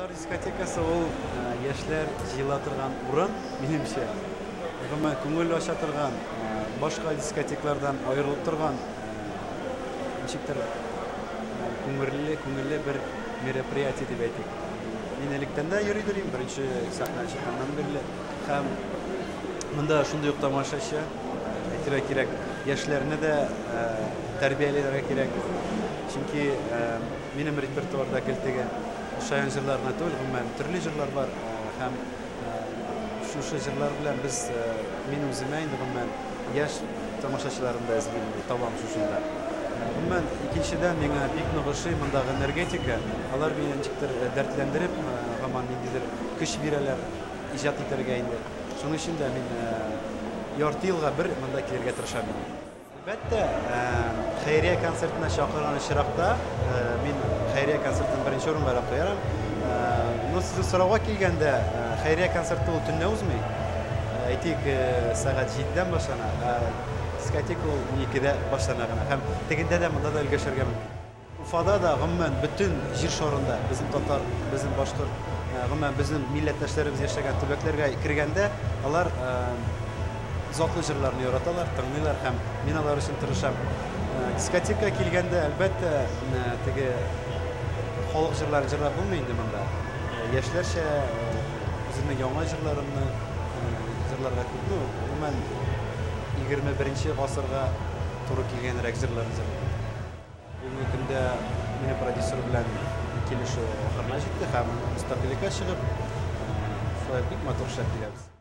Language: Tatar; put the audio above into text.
Балдар дискотекасы ул яшьләр җыела торган урын, минемчә. Гомумән күңел ача торган, башка дискотеклардан аерылып торган, ничектер күңелле бер мероприятие дип әйтик. Мин электән дә йөри дөрим, беренче сәхнә чыкканнан бирле. Һәм монда шундый ук тамашачы, әйтергә кирәк, яшьләрне дә тәрбияләргә кирәк. Чөнки минем репертуарда килтегән шаян җырларына түгел, гомумән төрле җырлар бар. Һәм шушы җырлар белән без мин үземә инде гомумән яшь тамашачыларымда эзлим, табам шушында. Гомумән икенчедән миңа бик нык ошый мондагы энергетика. Алар мине ничектер дәртләндереп, гомумән ниндидер көч бирәләр, иҗат итәргә инде. Шуның өчен дә мин ярты елга бер монда килергә тырышам. Әлбәттә, хәйрия концертына чакырган очракта мин хәйрия концертын беренче урынга куярам. Ну, сез сорауга килгәндә, хәйрия концерты ул төнлә узмый. Әйтик, сәгать 7-дән башлана, дискотека ул 12-дә башлана гына. Һәм тегендә дә монда да өлгәшергә мөмкин. Уфада да гомумән бөтен җир шарында безнең татар, безнең башкорт, гомумән безнең милләттәшләребез яшәгән төбәкләргә кергәндә, алар затлы җырларны яраталар, тыңлыйлар һәм мин алар өчен тырышам. Дискотека килгәндә, әлбәттә, теге халык җырларын җырлап булмый инде монда. Яшьләрчә үземнең яңа җырларымны җырларга күпме, гомумән 21-нче гасырга туры килгәнрәк җырларны җырлыйм. Бүгенге көндә минем продюсер белән килешү ахырына җитте һәм мөстәкыйлькә чыгып, шулай бик матур эшләп киләбез.